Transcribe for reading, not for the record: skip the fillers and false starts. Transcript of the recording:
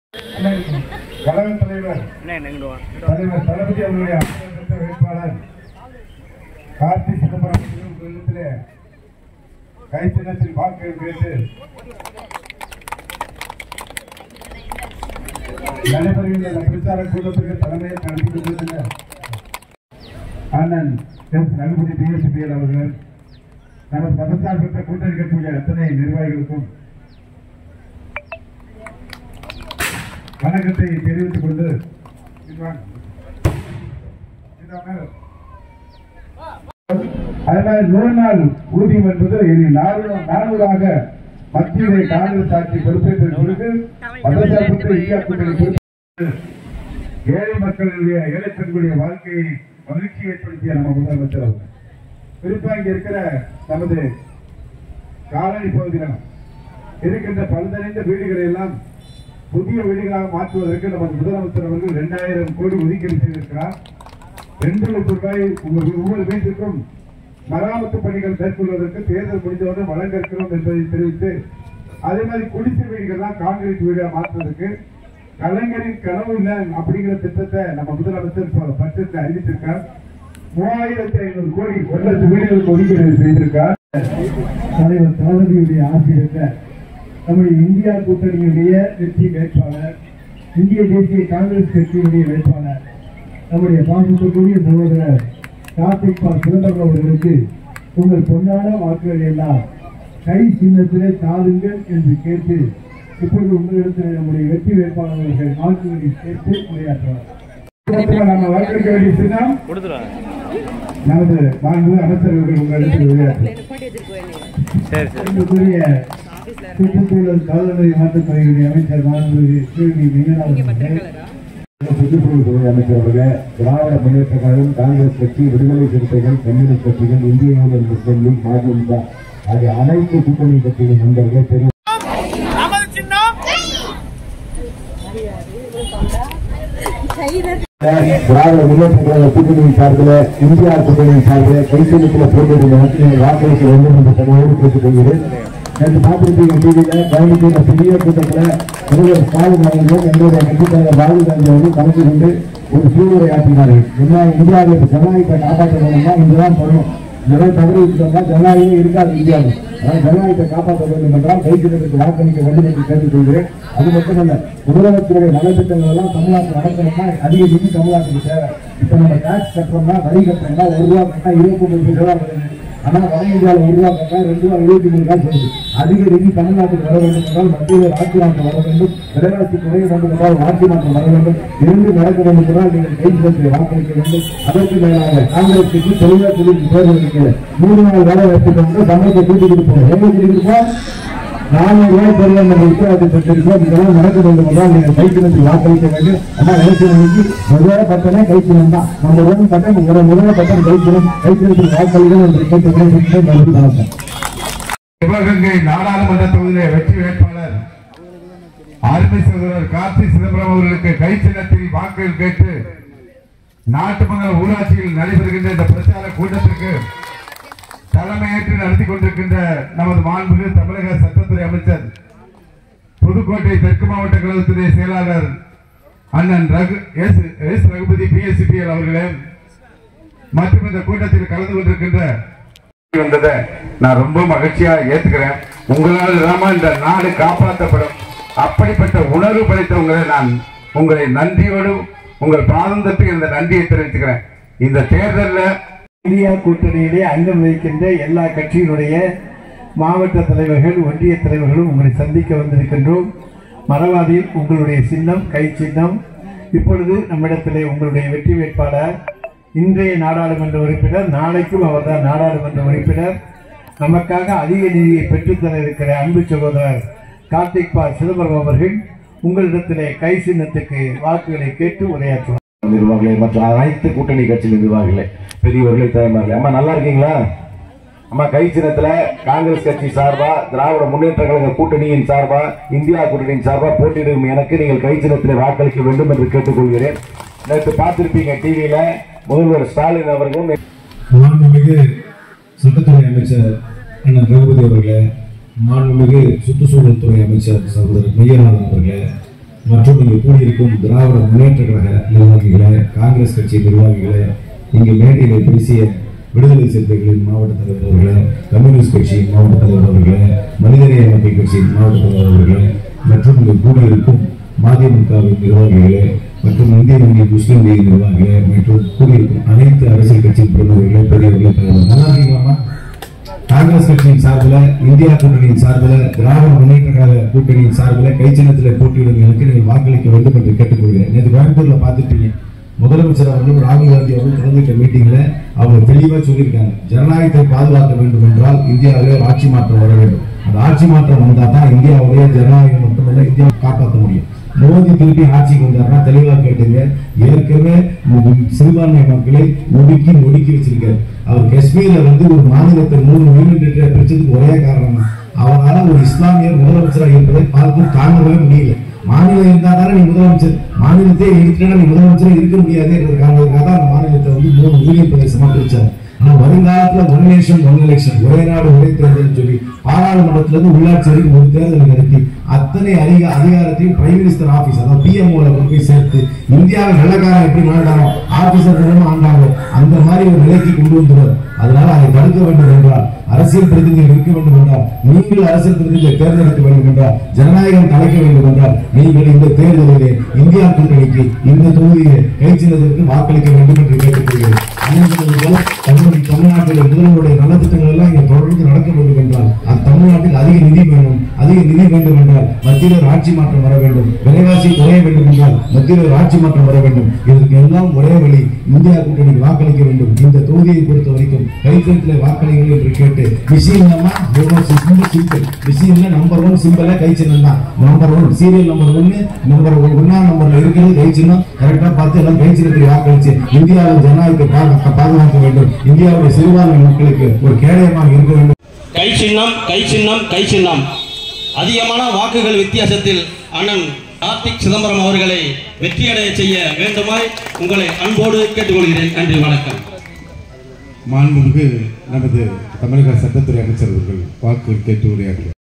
கழக தலைவர் தளபதி அவர்களுடைய வேட்பாளர் கார்த்தி சிதம்பரம் கை சின்னத்தில் வாக்கு கேட்டு நடைபெறுகின்ற பிரச்சார கூட்டத்திற்கு தலைமையை நடத்தி கொண்டிருக்கின்ற அண்ணன் ரகுபதி பிஎஸ்பிஎல் அவர்கள் நமது மதசார்பற்ற கூட்டணி கட்சியுடைய அத்தனை நிர்வாகிகளுக்கும் வணக்கத்தை தெரிவித்துக் கொண்டு அதனால் 100 நாள் ஊதியம் என்பது இனி 400ஆக மத்தியிலே காங்கிரஸ் ஆட்சி பொறுப்பேற்ற பிறகு மதசார்பற்ற இந்தியா கூட்டணி ஏழை மக்களுடைய ஏழை பெண்களுடைய வாழ்க்கையை மகிழ்ச்சி ஏற்படுத்திய நம்ம முதலமைச்சர் அவர் குறிப்பா இங்க இருக்கிற நமது காலனி பகுதியில் இருக்கின்ற பழுதடைந்த வீடுகளை எல்லாம் புதிய வீடுகளாக மாற்றுவதற்கு நமது முதலமைச்சர் அவர்கள் 2000 கோடி ஒதுக்கீடு செய்திருக்கிறார். 2 லட்சம் ரூபாய் ஒவ்வொரு வீட்டிற்கும் மராமத்து பணிகள் மேற்கொள்வதற்கு தேர்தல் முடிந்தவுடன் வழங்க இருக்கிறோம் என்பதை தெரிவித்து அதே மாதிரி குடிசை வீடுகள்லாம் கான்கிரீட் வீடாக மாற்றுவதற்கு கலைஞரின் கனவு இல்லை அப்படிங்கிற திட்டத்தை நம்ம முதலமைச்சர் பட்ஜெட்ல அறிவித்திருக்கார். 3500 கோடி 1 லட்சம் வீடுகளுக்கு ஒதுக்கீடு செய்திருக்கார். தலைவர் தளபதியுடைய ஆசிரியர் நம்முடைய இந்தியா கூட்டணியுடைய வெற்றி வேட்பாளர் இந்திய தேசிய காங்கிரஸ் கட்சியுடைய வேட்பாளர் நம்முடைய பாசத்துக்குரிய சகோதரர் கார்த்திக் சிதம்பரம் அவர்களுக்கு உங்கள் பொன்னான வாக்குகள் எல்லாம் கை சின்னத்திலே தாருங்கள் என்று கேட்டு இப்பொழுது உங்களிடத்தில் நம்முடைய வெற்றி வேட்பாளர்கள் வாக்குகளை கேட்டு உரையாற்றுவார். நம்ம வாக்களிக்க வேண்டிய சின்னம் நமது மாண்பு அமைச்சர்கள் உங்களிடத்தில் உரையாற்றுவார். சுற்றுச்சூழல் காலநிலை மாற்றத்துறையுடைய அமைச்சர் சுற்றுச்சூழல் அமைச்சர் அவர்கள் திராவிட முன்னேற்ற கழகம் காங்கிரஸ் கட்சி விடுதலை சிறுத்தைகள் கம்யூனிஸ்ட் கட்சிகள் இந்திய யூனியன் முஸ்லீம் லீக் மதிமுக ஆகிய அனைத்து கூட்டணி கட்சிகளின் நண்பர்கள் தெரியும். திராவிட முன்னேற்ற கழக கூட்டணியின் சார்பில் இந்தியா கூட்டணியின் சார்பில் கைத்தொழில் போட்டியிட வாக்களிக்க வேண்டும் என்ற பணியோடு கேட்டுக் கொள்கிறேன். நேற்று பார்த்திருப்பீங்க டிவியில கவனிக்கிற பெரிய கூட்டத்தில் முதல்வர் ஸ்டாலின் அவர்களும் எங்களுடைய கட்சித் தலைவர் ராகுல் காந்தி அவர்களும் கலந்து கொண்டு ஒரு சூழ்நிலை ஆற்றினார்கள். என்ன இந்தியாவுக்கு ஜனநாயகத்தை காப்பாற்ற வேணும்னா இங்குதான் பண்ணணும். இதெல்லாம் தவறு விட்டோம்னா ஜனநாயகமே இருக்காது இந்தியாவில். அதனால் ஜனநாயகத்தை காப்பாற்ற வேண்டும் என்றால் கைத்தொழிலுக்கு வாக்களிக்க வேண்டும் என்று கேட்டுக் கொள்கிறேன். அது மட்டுமல்ல, முதலமைச்சருடைய நலத்திட்டங்கள் எல்லாம் தமிழ்நாட்டில் நடக்கணும்னா அதிக நிதி தமிழ்நாட்டுக்கு தேவை. இப்ப நம்ம டாக்ஸ் கட்டுறோம்னா வரி கட்டுறோம்னா ₹1 கட்டா 29 ரூபா வருது. ஆனா வட இந்தியாவில் ₹1 கட்டா ₹2.23 சொல்லுது. அதிக நிதி தமிழ்நாட்டுக்கு வர வேண்டும் என்றால் மத்தியில் ஆட்சி மாற்றம் வர வேண்டும், விலைவாசி குறைய வேண்டும் என்றால் ஆட்சி மாற்றம் வர வேண்டும். 2 நடக்க வேண்டும் என்றால் நீங்கள் கைத்தொழிலை வாக்களிக்க வேண்டும். அதற்கு மேலாக காங்கிரஸ் கட்சி தெளிவாக தொழிலுக்கு தேர்ந்தெடுக்கிறது. 3 நாள் வேலை வாய்ப்பு சமயத்தை கூட்டி கொடுப்போம். எங்க கூட்டி கொடுப்போம்? ₹400 பெறுவோம் என்ற உத்தரவாதத்தை பெற்றிருக்கோம். இதெல்லாம் நடக்க வேண்டும் என்றால் நீங்கள் கைத்தொழில் வாக்களிக்க வேண்டும். ஆனால் எலெக்ஷனுக்கு முதல பட்டனே கைத்தொழில் தான். நம்ம பட்டம் முதல பட்டம் கைத்தொழில் வாக்களிகள் என்று கேட்டு சிவகங்கை நாடாளுமன்ற தொகுதியிலே வெற்றி வேட்பாளர் அருமை சகோதரர் கார்த்தி சிதம்பரம் அவர்களுக்கு கை சின்னத்தில் வாக்குகள் கேட்டு நாட்டுமன்ற ஊராட்சியில் நடைபெறுகின்ற இந்த பிரச்சார கூட்டத்திற்கு தலைமையேற்று நடத்தி கொண்டிருக்கின்ற நமது மாண்புமிகு தமிழக சட்டத்துறை அமைச்சர் புதுக்கோட்டை தெற்கு மாவட்ட கழகத்துடைய செயலாளர் அண்ணன் ரகுபதி பிஎஸ்பிஎல் அவர்களே மற்றும் இந்த கூட்டத்தில் கலந்து கொண்டிருக்கின்ற வந்ததை நான் ரொம்ப மகிழ்ச்சியா ஏத்துக்கிறேன். உங்களால் தான் இந்த நாடு காப்பாற்றப்படும். அப்படிப்பட்ட உணர்வு படைத்தவங்களை நான் உங்களை நன்றியோடு உங்கள் பாதம் தட்டி இந்த நன்றியை தெரிவித்துக்கிறேன். இந்த தேர்தலில் இந்தியா கூட்டணியிலே அங்கம் வகிக்கின்ற எல்லா கட்சியினுடைய மாவட்ட தலைவர்கள் ஒன்றிய தலைவர்களும் உங்களை சந்திக்க வந்திருக்கின்றோம். மறவாதியில் உங்களுடைய சின்னம் கை சின்னம். இப்பொழுது நம்மிடத்திலே உங்களுடைய வெற்றி வேட்பாளர் இன்றைய நாடாளுமன்ற உறுப்பினர், நாளைக்கும் அவர்தான் நாடாளுமன்ற உறுப்பினர், நமக்காக அதிக நிதியை பெற்றுத்தர இருக்கிற அன்பு சகோதரர் கார்த்திக் சிதம்பரம் அவர்கள் உங்களிடத்திலே கை சின்னத்துக்கு வாக்குகளை கேட்டு உரையாற்றுவார். நிர்வாகிகளை மற்ற அனைத்து கூட்டணி கட்சி நிர்வாகிகளை பெரியவர்களை தலைவர்களே, அம்மா நல்லா இருக்கீங்களா? அம்மா கை சின்னத்துல காங்கிரஸ் கட்சி சார்பா திராவிட முன்னேற்ற கழக கூட்டணியின் சார்பா இந்தியா கூட்டணியின் சார்பா போட்டியிடும் எனக்கு நீங்கள் கை சின்னத்திலே வாக்களிக்க வேண்டும் என்று கேட்டுக்கொள்கிறேன். நேற்று பார்த்திருப்பீங்க டிவியில முதல்வர் ஸ்டாலின் அவர்களும் மாண்புமிகு சட்டத்துறை அமைச்சர் அண்ணன் ரகுபதி அவர்களே, மாண்புமிகு சுற்றுச்சூழல் துறை அமைச்சர் சகோதரர் மெய்யநாதன் அவர்களே, மற்றும் இங்கு கூடியிருக்கும் திராவிட முன்னேற்ற கழக நிர்வாகிகளே, காங்கிரஸ் கட்சி நிர்வாகிகளே, இங்கு மேடையில் பேசிய விடுதலை சிறுத்தைகளின் மாவட்ட தலைவர் அவர்களே, கம்யூனிஸ்ட் கட்சியின் மாவட்ட தலைவர் அவர்களே, மனிதநேய மக்கள் கட்சியின் மாவட்ட தலைவர் அவர்களே, மற்றும் இங்கு கூடியிருக்கும் மதிமுகவின் நிர்வாகிகளே மற்றும் இந்திய யூனியன் முஸ்லீம் லீக் நிர்வாகிகளே மற்றும் கூடியிருக்கும் அனைத்து அரசியல் கட்சியின் பிரமுகர்களே, பெரியவர்களே, தலைவர்களாமா காங்கிரஸ் கட்சியின் சார்பில், இந்தியா கூட்டணியின் சார்பில், திராவிட முன்னேற்ற கழக கூட்டணியின் சார்பில் கை சின்னத்தில் போட்டியிடுவதற்கு நீங்கள் வாக்களிக்க வேண்டும் என்று கேட்டுக்கொள்கிறேன். நேற்று கோயம்புத்தூர்ல பார்த்துட்டீங்க, முதலமைச்சர் அவர்களும் ராகுல் காந்தி அவர்களும் கலந்துட்ட மீட்டிங்ல அவங்க தெளிவா சொல்லியிருக்காங்க, ஜனநாயகத்தை பாதுகாக்க வேண்டும் என்றால் இந்தியாவிலே ஆட்சி மாற்றம் வர வேண்டும். அந்த ஆட்சி மாற்றம் வந்தால் தான் இந்தியாவுடைய ஜனநாயகம் மட்டுமல்ல இந்தியாவை காப்பாற்ற முடியும். மோடி திருப்பி ஆட்சிக்கு வந்தாருன்னா தெளிவா கேட்டுங்க, ஏற்கனவே சிறுபான்மை மக்களை ஒடுக்கி வச்சிருக்காரு. அவர் காஷ்மீர்ல ஒரு மாநிலத்தை 3 யூனிட் பிரிச்சதுக்கு ஒரே காரணம், அவரால் ஒரு இஸ்லாமியர் முதலமைச்சராக இருப்பதை பார்த்து தாங்கவே முடியல. மாநிலம் இருந்தா தானே நீ முதலமைச்சர், மாநிலத்தை எடுத்துட்டா நீ முதலமைச்சரே இருக்க முடியாது என்றதுக்காக அந்த மாநிலத்தை 3 யூனியன் பிரதேசமா பிரிச்சார். ஆனா வருங்காலத்துல ஒன் நேஷன் ஒன் எலெக்ஷன், ஒரே நாடு ஒரே தேர்தல் சொல்லி பாராளுமன்றத்திலிருந்து உள்ளாட்சி வரைக்கும் ஒரு தேர்தல் நடத்தி அத்தனை அதிகாரத்தையும் பிரைம் மினிஸ்டர் ஆபீஸ், அதாவது பிஎம்ஓல கொண்டு போய் சேர்த்து இந்தியாவை வெள்ளக்காரன் எப்படி ஆண்டாரோ ஆபீசர் ஆண்டாரோ அந்த மாதிரி ஒரு நிலைக்கு கொண்டு வந்துடுவார். அதனால அதை தடுக்க வேண்டும் என்றால், அரசியல் பிரதிநிதிகள் இருக்க வேண்டும் என்றால், நீங்கள் அரசியல் பிரதிநிதிகளை தேர்ந்தெடுக்க வேண்டும் என்றால், ஜனநாயகம் தலைக்க வேண்டும் என்றால், நீங்கள் இந்த தேர்தலிலே இந்தியா கூட்டணிக்கு இந்த தொகுதியை கை சின்னத்திற்கு வாக்களிக்க வேண்டும் என்று கேட்டுக்கொள்கிறேன். தமிழ்நாட்டில் முதல்வருடைய நலத்திட்டங்கள் எல்லாம் இங்க தொடர்ந்து நடக்க வேண்டும் என்றால், தமிழ்நாட்டில் அதிக நிதி வேண்டும் என்றால் மத்தியில் ஆட்சி மாற்றம் வர வேண்டும். விலைவாசி குறைய வேண்டும் என்றால் மத்தியில் ஆட்சி மாற்றம் வர வேண்டும். இதற்கு எல்லாம் ஒரே வழி, இந்தியா கூட்டணிக்கு வாக்களிக்க வேண்டும். இந்த தொகுதியை பொறுத்த வரைக்கும் கைச்சென்னத்தில் வாக்களிங்கள் என்று கேட்டு, விஷயம்னா விஷயம்ல நம்பர் 1 சிம்பிளா கை சின்னம் தான். நம்பர் 1 சீரியல் நம்பர் 1 நம்பர் 1 நம்பர்ல இருக்கிறது கை சின்னம். கரெக்டா பார்த்து எல்லாம் கை சின்னத்தில் வாக்களிச்சு இந்தியாவின் ஜனநாயகத்தை பாதுகாக்க வேண்டும். இந்தியாவுடைய சிறுபான்மை மக்களுக்கு ஒரு கேடயமாக இருக்க வேண்டும். கை சின்னம் கை சின்னம் கை சின்னம். அதிகமான வாக்குகள் வித்தியாசத்தில் அண்ணன் கார்த்திக் சிதம்பரம் அவர்களை வெற்றியடைய செய்ய வேண்டுமாய் உங்களை அன்போடு கேட்டுக்கொள்கிறேன். நன்றி, வணக்கம். மாண்புமிகு நமது தமிழக சட்டத்துறை அமைச்சர் அவர்கள் வாக்கு கேட்டு உரையாற்றுவார்.